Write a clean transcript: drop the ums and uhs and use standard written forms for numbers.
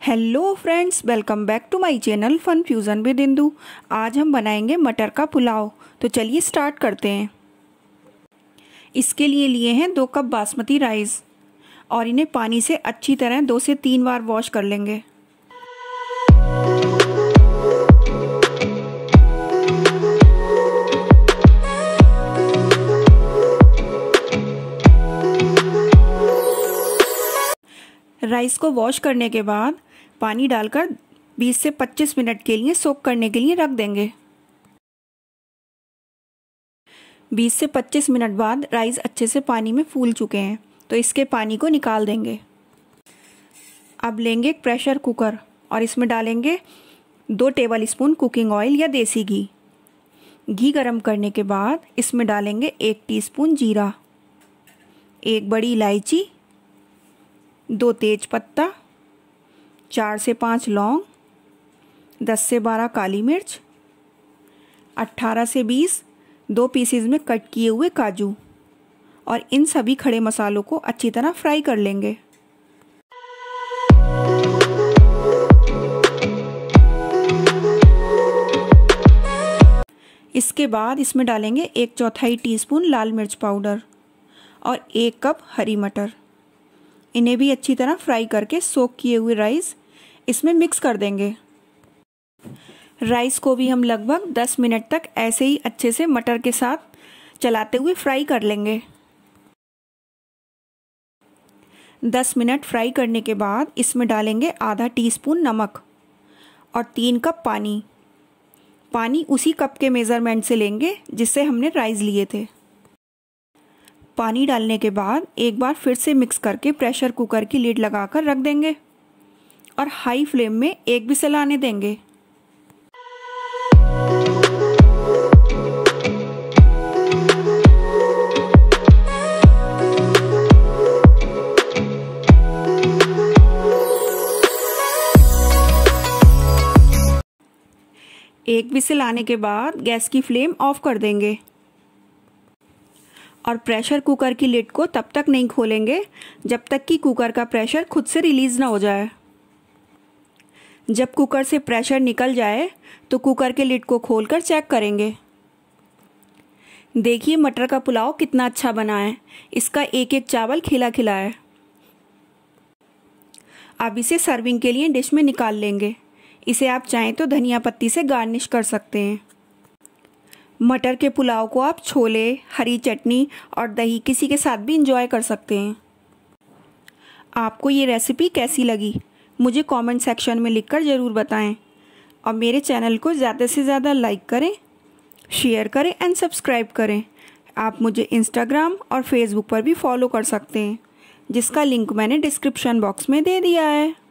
Hello friends, welcome back to my channel fun fusion with Indu. आज हम बनाएंगे मटर का पुलाव। तो चलिए स्टार्ट करते हैं। इसके लिए लिए हैं 2 कप बासमती राइस और इन्हें पानी से अच्छी तरह 2 से 3 बार वॉश कर लेंगे। राइस को वॉश करने के बाद पानी डालकर 20 से 25 मिनट के लिए सोक करने के लिए रख देंगे। 20 से 25 मिनट बाद राइस अच्छे से पानी में फूल चुके हैं, तो इसके पानी को निकाल देंगे। अब लेंगे एक प्रेशर कुकर और इसमें डालेंगे 2 टेबलस्पून कुकिंग ऑयल या देसी घी। घी गरम करने के बाद इसमें डालेंगे 1 टीस्पून जीरा, 1 बड़ी इलायची, 2 तेज पत्ता, 4 से 5 लौंग, 10 से 12 काली मिर्च, 18 से 20 2 पीसेज में कट किए हुए काजू, और इन सभी खड़े मसालों को अच्छी तरह फ्राई कर लेंगे। इसके बाद इसमें डालेंगे 1/4 टीस्पून लाल मिर्च पाउडर और 1 कप हरी मटर। इन्हें भी अच्छी तरह फ्राई करके सोक किए हुए राइस इसमें मिक्स कर देंगे। राइस को भी हम लगभग 10 मिनट तक ऐसे ही अच्छे से मटर के साथ चलाते हुए फ्राई कर लेंगे। 10 मिनट फ्राई करने के बाद इसमें डालेंगे आधा टीस्पून नमक और 3 कप पानी। पानी उसी कप के मेज़रमेंट से लेंगे जिससे हमने राइस लिए थे। पानी डालने के बाद एक बार फिर से मिक्स करके प्रेशर कुकर की लिड लगाकर रख देंगे और हाई फ्लेम में 1 विसल आने देंगे। एक विसल आने के बाद गैस की फ्लेम ऑफ कर देंगे और प्रेशर कुकर की लिड को तब तक नहीं खोलेंगे जब तक कि कुकर का प्रेशर खुद से रिलीज़ ना हो जाए। जब कुकर से प्रेशर निकल जाए तो कुकर के लिड को खोलकर चेक करेंगे। देखिए मटर का पुलाव कितना अच्छा बना है। इसका एक एक चावल खिला खिला है। अब इसे सर्विंग के लिए डिश में निकाल लेंगे। इसे आप चाहें तो धनिया पत्ती से गार्निश कर सकते हैं। मटर के पुलाव को आप छोले, हरी चटनी और दही किसी के साथ भी इंजॉय कर सकते हैं। आपको ये रेसिपी कैसी लगी मुझे कमेंट सेक्शन में लिखकर ज़रूर बताएं और मेरे चैनल को ज़्यादा से ज़्यादा लाइक करें, शेयर करें एंड सब्सक्राइब करें। आप मुझे इंस्टाग्राम और फेसबुक पर भी फॉलो कर सकते हैं, जिसका लिंक मैंने डिस्क्रिप्शन बॉक्स में दे दिया है।